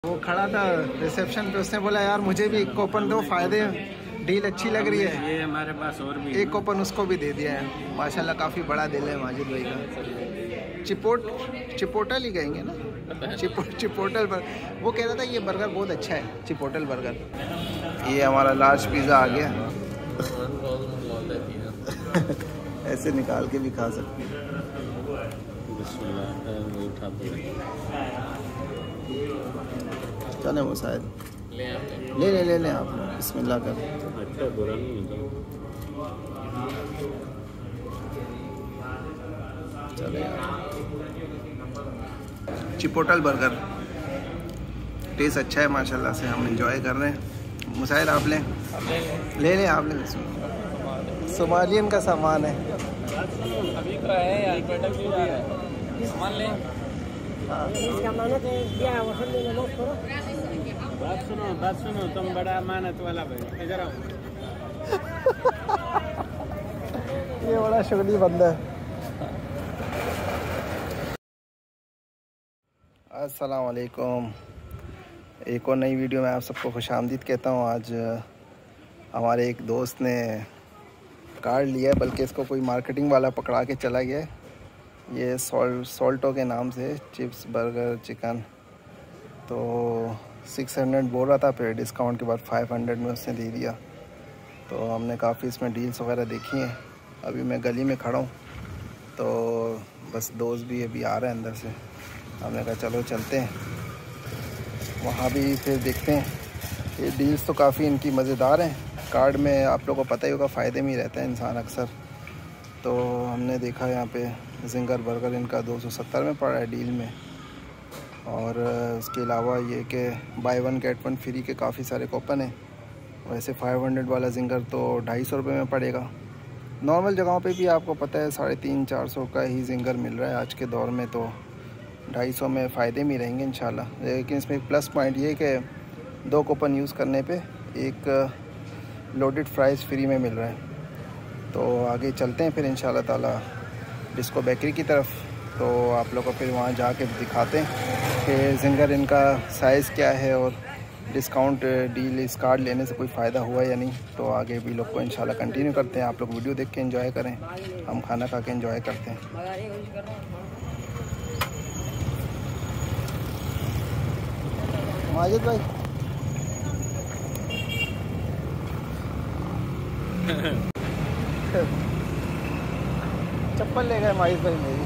वो खड़ा था रिसेप्शन पे, उसने बोला यार मुझे भी एक कूपन दो, फायदे डील अच्छी लग रही है। ये हमारे पास और भी एक कूपन उसको भी दे दिया है। माशाल्लाह काफ़ी बड़ा दिल है माजिद भाई का। चिपोटल ही कहेंगे ना, चिपोटल पर। वो कह रहा था ये बर्गर बहुत अच्छा है, चिपोटल बर्गर। ये हमारा लार्ज पिज़्ज़ा आ गया। ऐसे निकाल के भी खा सकते हैं। चले वो शायद ले लें आप, बिस्मिल्लाह कर। अच्छा बुरा नहीं है। चले यार, चिपोटल बर्गर टेस्ट अच्छा है माशाल्लाह से, हम एंजॉय कर रहे हैं। मुसाहिल आप लें, ले लें आप लें। सोमालियन का सामान है। अभी तो है यार, सामान लें। बात सुनो, तुम बड़ा अमानत वाला भाई, इधर आओ। ये बड़ा शुगली बंदा है। अस्सलाम वालेकुम, एक और नई वीडियो में आप सबको खुशामदीद कहता हूँ। आज हमारे एक दोस्त ने कार्ड लिया है, बल्कि इसको कोई मार्केटिंग वाला पकड़ा के चला गया। ये सॉल्टो के नाम से चिप्स बर्गर चिकन, तो 600 बोल रहा था, फिर डिस्काउंट के बाद 500 में उसने दे दिया। तो हमने काफ़ी इसमें डील्स वगैरह देखी हैं। अभी मैं गली में खड़ा हूँ, तो बस दोस्त भी अभी आ रहे हैं अंदर से। हमने कहा चलो चलते हैं वहाँ भी, फिर देखते हैं। ये डील्स तो काफ़ी इनकी मज़ेदार हैं। कार्ड में आप लोगों को पता ही होगा, फ़ायदे में ही रहता है इंसान अक्सर। तो हमने देखा यहाँ पे जिंगर बर्गर इनका 270 में पड़ा है डील में। और उसके अलावा ये कि बाय 1 गेट 1 फ्री के काफ़ी सारे कूपन हैं। वैसे 500 वाला जिंगर तो 250 रुपये में पड़ेगा। नॉर्मल जगहों पे भी आपको पता है 350-400 का ही जिंगर मिल रहा है आज के दौर में, तो 250 में फ़ायदे में रहेंगे इंशाल्लाह। लेकिन इसमें एक प्लस पॉइंट ये कि 2 कूपन यूज़ करने पे एक लोडेड फ्राइज़ फ्री में मिल रहा है। तो आगे चलते हैं फिर इंशाल्लाह ताला डिस्को बेकरी की तरफ। तो आप लोग को फिर वहाँ जाके दिखाते हैं कि जिंगर इनका साइज़ क्या है और डिस्काउंट डील इस कार्ड लेने से कोई फ़ायदा हुआ या नहीं। तो आगे भी लोग को इंशाल्लाह कंटिन्यू करते हैं। आप लोग वीडियो देख के एंजॉय करें, हम खाना खा के एंजॉय करते हैं। माजिद भाई चप्पल ले गए माजिद भाई मेरी।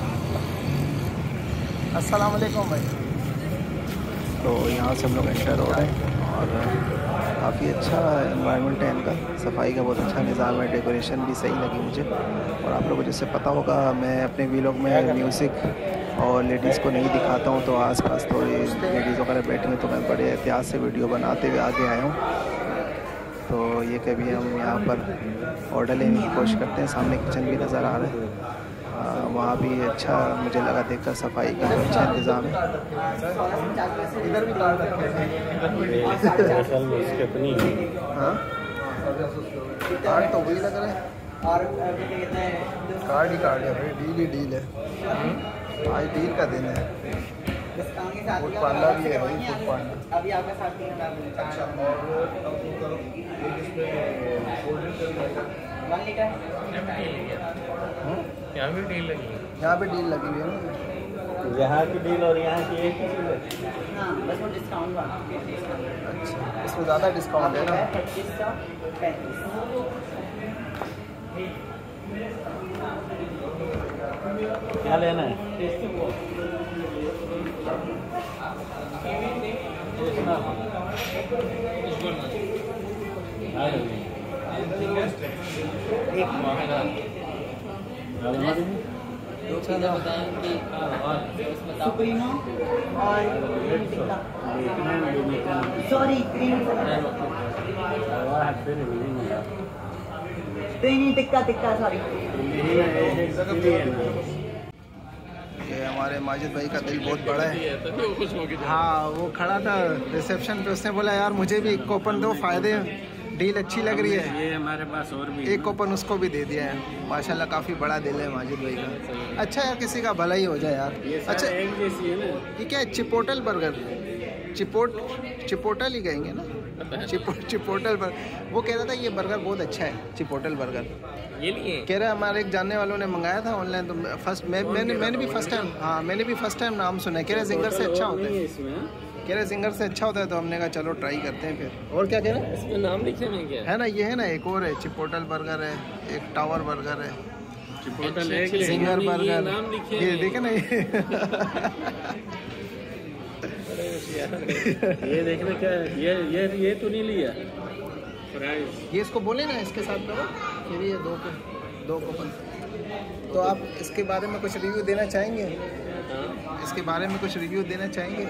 अस्सलाम वालेकुम भाई। तो यहाँ से हम लोग एंटर हो रहे हैं और काफ़ी अच्छा एनवायरनमेंट है इनका, सफाई का बहुत अच्छा निज़ाम है, डेकोरेशन भी सही लगी मुझे। और आप लोगों को जैसे पता होगा, मैं अपने वीलॉग में म्यूज़िक और लेडीज़ को नहीं दिखाता हूँ, तो आसपास थोड़ी लेडीज़ वगैरह बैठी हैं, तो मैं बड़े एहतियात से वीडियो बनाते हुए आगे आया हूँ। तो ये कभी हम यहाँ पर ऑर्डर लेने की कोशिश करते हैं। सामने किचन भी नज़र आ रहा है, वहाँ भी अच्छा मुझे लगा देखकर, सफाई का अच्छा इंतज़ाम है। इधर भी कार्ड हाँ, कार्ड तो वही लग रहा है, कार्ड ही कार्ड है भाई, डील ही डील है। आज डील का दिन है। फूड पांडा भी है भाई, फूड पांडा। अभी आपके साथ अच्छा, यहाँ भी डील लगी है। यहाँ पे डील लगी हुई है ना, यहाँ की डील और यहाँ की एक ही चीज़ है। हाँ, बस वो डिस्काउंट वाला। अच्छा, इसमें ज़्यादा डिस्काउंट है ना। 2535। क्या लेना है? सुप्रीमो और सॉरी ग्रीन टिक्का सॉरी। ये हमारे माजिद भाई का दिल बहुत बड़ा है। हाँ, वो खड़ा था रिसेप्शन पे, उसने बोला यार मुझे भी एक कूपन दो, फायदे डील अच्छी लग रही है। ये हमारे पास और भी एक कूपन उसको भी दे दिया है। माशाल्लाह काफ़ी बड़ा दिल है माजिद भाई का। अच्छा यार, किसी का भला ही हो जाए यार। अच्छा, एक जैसी है ना। ये क्या है, चिपोटल बर्गर? चिपोटल ही कहेंगे ना, चिपोटल पर। वो कह रहा था ये बर्गर बहुत अच्छा है, चिपोटल बर्गर। ये लिए कह रहा है हमारे एक जानने वालों ने मंगाया था ऑनलाइन, तो मैंने भी फर्स्ट टाइम, हाँ मैंने भी फर्स्ट टाइम नाम सुना है। कह रहे जिंगर से अच्छा होता है, कह रहे जिंगर से अच्छा होता है, तो हमने कहा चलो ट्राई करते हैं फिर। और क्या कह रहे हैं इसमें नाम लिखे हुए क्या है ना, ये है ना, एक और है चिपोटल बर्गर है, एक टावर बर्गर है, चिपोटल जिंगर बर्गर, नाम लिखे ये देखे ना ये देखना क्या है, ये तो नहीं लिया फ्राइज। ये इसको बोले ना इसके साथ करो, फिर ये दो कूपन। तो आप इसके बारे में कुछ रिव्यू देना चाहेंगे? इसके बारे में कुछ रिव्यू देना चाहेंगे?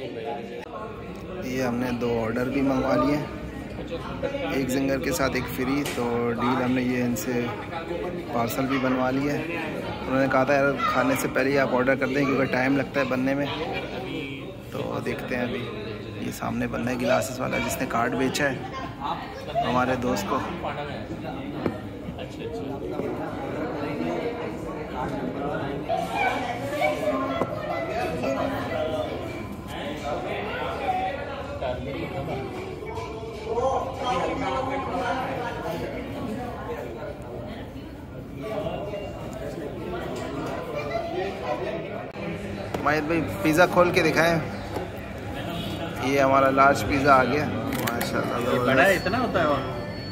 ये हमने 2 ऑर्डर भी मंगवा लिए, एक जिंगर के साथ एक फ्री। तो डील हमने ये इनसे पार्सल भी बनवा लिया है। उन्होंने कहा था यार खाने से पहले ही आप ऑर्डर कर दें क्योंकि टाइम लगता है बनने में। तो देखते हैं अभी, ये सामने बंदा है गिलासेस वाला जिसने कार्ड बेचा है हमारे दोस्त को। माहिर भाई पिज़्ज़ा खोल के दिखाएं। ये हमारा लार्ज पिज़्ज़ा आ गया माशाल्लाह। बड़ा इतना होता है? और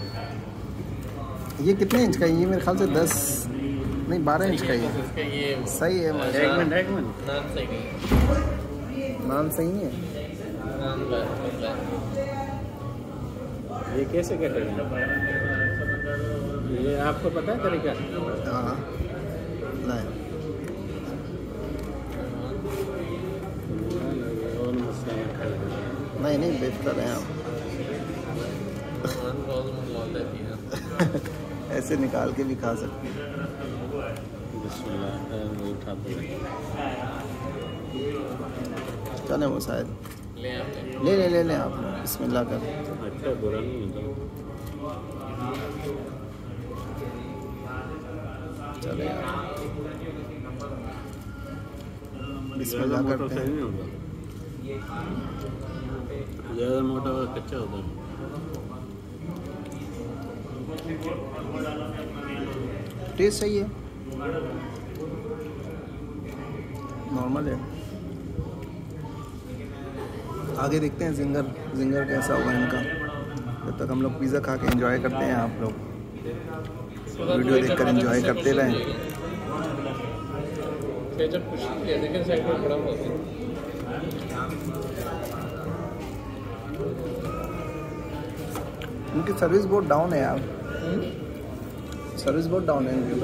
ये कितने इंच का है? ये मेरे ख्याल से 10 नहीं 12 इंच का ही है। सही है माशाल्लाह। एक मिनट नाम सही नहीं, नाम सही है। ये कैसे कटेगा? ये आपको पता है तरीका? हाँ नहीं बेहतर है आप ऐसे निकाल के भी खा सकते हैं। चले वो शायद ले आप बिस्मिल्लाह कर। अच्छा बुरा नहीं होता। चले यार बिस्मिल्लाह करते हैं। ज़्यादा मोटा और कच्चा होता है। टेस्ट सही है, नॉर्मल है। आगे देखते हैं जिंगर कैसा होगा इनका। जब तक हम लोग पिज़्ज़ा खा के एंजॉय करते हैं, आप लोग वीडियो देखकर एंजॉय करते रहें। उनकी सर्विस बहुत डाउन है यार, सर्विस बहुत डाउन है इनकी।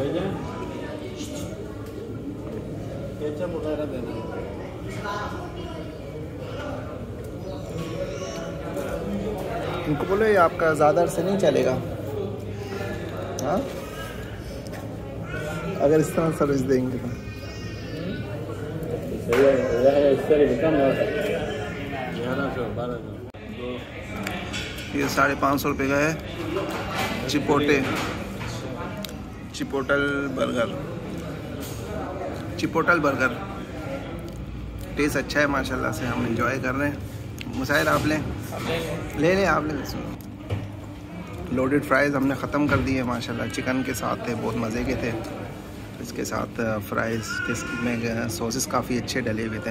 केचप वगैरह देना। इनको बोलो ये आपका ज़्यादा अरसे नहीं चलेगा, हाँ अगर इस तरह सर्विस देंगे तो। ये 550 रुपये का है चिपोटल बर्गर। टेस्ट अच्छा है माशाल्लाह से, हम एंजॉय कर रहे हैं। मुसाहिर आप लें आप लें। लोडेड फ्राइज़ हमने ख़त्म कर दिए माशाल्लाह, चिकन के साथ थे, बहुत मज़े के थे। इसके साथ फ्राइज़ में सॉसेस काफ़ी अच्छे डले हुए थे।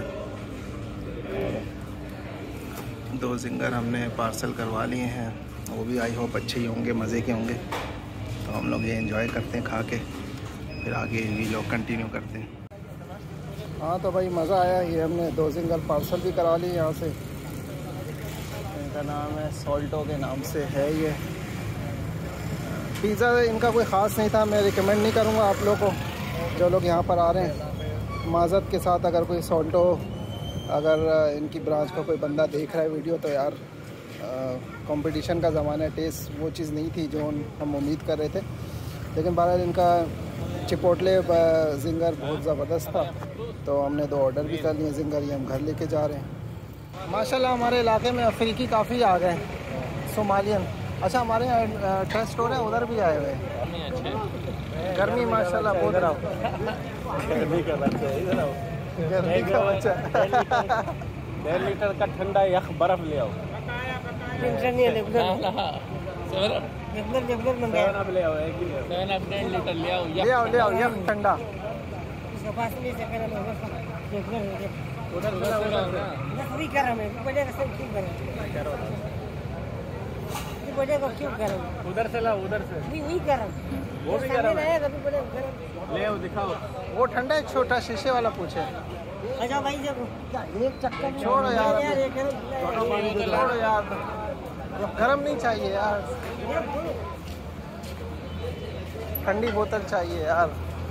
2 जिंगर हमने पार्सल करवा लिए हैं, वो भी आई होप अच्छे ही होंगे, मज़े के होंगे। तो हम लोग ये एंजॉय करते हैं खा के, फिर आगे भी लोग कंटिन्यू करते हैं। हाँ तो भाई मज़ा आया। ये हमने 2 जिंगर पार्सल भी करा लिए यहाँ से। इनका नाम है सॉल्टो के नाम से है ये। पिज़्ज़ा इनका कोई ख़ास नहीं था, मैं रिकमेंड नहीं करूँगा आप लोगों को जो लोग यहाँ पर आ रहे हैं। माज़रत के साथ अगर कोई सॉल्टो, अगर इनकी ब्रांच का कोई बंदा देख रहा है वीडियो, तो यार कंपटीशन का ज़माना है, टेस्ट वो चीज़ नहीं थी जो हम उम्मीद कर रहे थे। लेकिन बहरहाल इनका चिपोटले जिंगर बहुत ज़बरदस्त था, तो हमने 2 ऑर्डर भी कर लिए जिंगर, ये हम घर लेके जा रहे हैं। माशाल्लाह हमारे इलाके में अफ्रीकी काफ़ी आ गए, सोमालियन। अच्छा हमारे यहाँ ट्रस्ट स्टोर है, उधर भी आए हुए हैं। गर्मी माशाल्लाह बहुत गर्मी का बच्चा इधर आओ। गर्मी का बच्चा 1.5 लीटर का ठंडा यख बर्फ ले आओ। टेंशन नहीं है, सेवन अप ले आओ, 1 लीटर ले आओ। ले आओ यख ठंडा। उधर से लाओ ना। उधर से लाओ, उधर से। वो भी गरम है। ले आओ, दिखाओ। वो ठंडा है, छोटा शीशे वाला पूछे। अच्छा भाई देखो, एक चक्कर में छोड़ो यार, छोड़ो छोड़ो यार, गरम नहीं चाहिए यार, ठंडी बोतल चाहिए यार।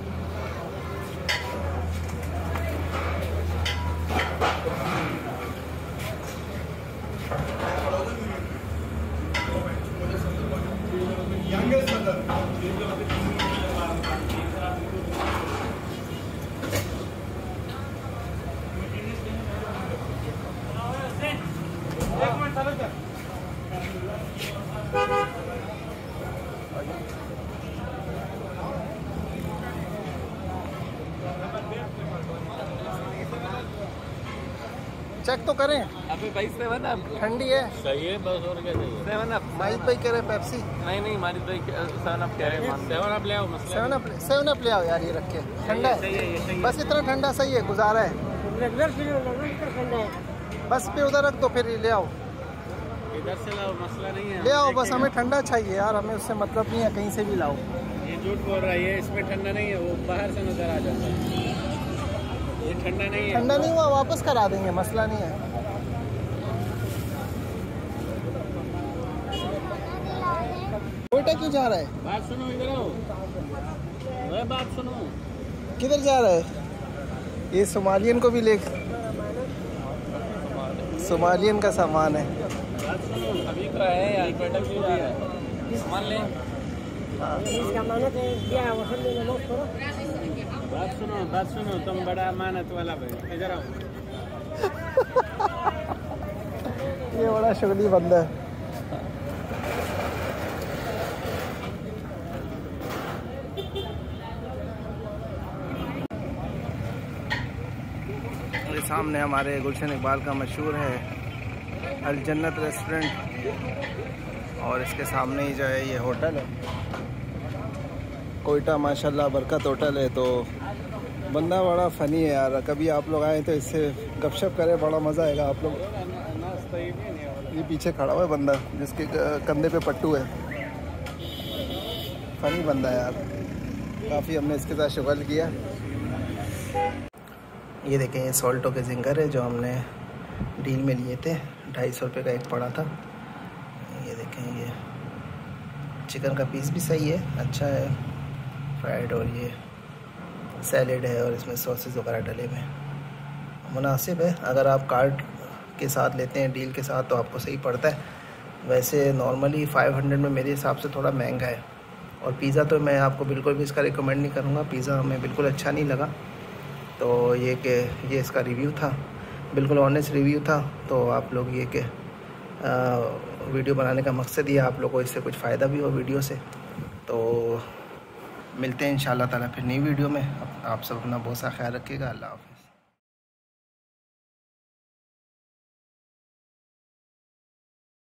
चेक तो करें, अभी भाई 7 अप ठंडी है। सही है, बस और क्या चाहिए। 7 अप माहित भाई कह रहे पेप्सी। नहीं मारिद भाई 7 अप कह रहे हैं। 7 अप ले आओ, मसला 7 अप ले आओ यार, ये रख के ठंडा है, सही है, ये सही है। बस इतना ठंडा सही है, गुजारा है। बस पे उधर रख दो, फिर ले आओ, इधर से लाओ, मसला नहीं है। ले आओ, बस हमें ठंडा चाहिए यार, हमें उससे मतलब नहीं है, कहीं से भी लाओ। ये झूठ बोल रहा है, ये इसमें ठंडा नहीं है, वो बाहर से नजर आ जाता है। ये ठंडा नहीं है। ठंडा नहीं हुआ वापस करा देंगे, मसला नहीं है। कोयटा क्यों जा रहा है? बात सुनो, इधर आओ, वह बात सुनो। किधर जा रहा है? ये सोमालियन को भी ले, सोमालियन का सामान है। बात सुनो, अभी तो है यार, कोयटा क्यों जा रहा है? सामान ले। बात सुनो, तुम बड़ा अमानत वाला भाई, इधर आओ। ये बड़ा शुगली बंदा है। ये सामने हमारे गुलशन इकबाल का मशहूर है अल जन्नत रेस्टोरेंट, और इसके सामने ही जो है ये होटल है कोयटा, माशाल्लाह बरकत होटल है। तो बंदा बड़ा फ़नी है यार, कभी आप लोग आए तो इससे गपशप करें, बड़ा मज़ा आएगा आप लोग। ये पीछे खड़ा हुआ है बंदा जिसके कंधे पे पट्टू है, फ़नी बंदा यार, काफ़ी हमने इसके साथ शुगल किया। ये देखें, ये सॉल्टो के जिंगर है जो हमने डील में लिए थे, 250 रुपये का एक पड़ा था। ये देखें, ये चिकन का पीस भी सही है, अच्छा है फ्राइड, और ये सैलेड है और इसमें सॉसेस वगैरह डले हुए हैं, मुनासिब है। अगर आप कार्ड के साथ लेते हैं, डील के साथ, तो आपको सही पड़ता है। वैसे नॉर्मली 500 में मेरे हिसाब से थोड़ा महंगा है। और पिज़्ज़ा तो मैं आपको बिल्कुल भी इसका रिकमेंड नहीं करूँगा, पिज़्ज़ा हमें बिल्कुल अच्छा नहीं लगा। तो ये कि ये इसका रिव्यू था, बिल्कुल ऑनेस्ट रिव्यू था। तो आप लोग ये कि वीडियो बनाने का मकसद ये आप लोगों को इससे कुछ फ़ायदा भी हो वीडियो से। तो मिलते हैं इंशाल्लाह ताला फिर नई वीडियो में। आप सब अपना बहुत सा ख्याल रखिएगा। अल्लाह हाफ़िज़।